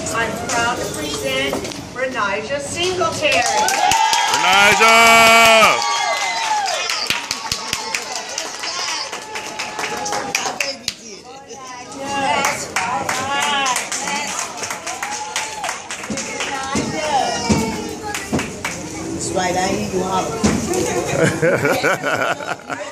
I'm proud to present Renijah Singletary. Renijah! That's right, I hear you holler.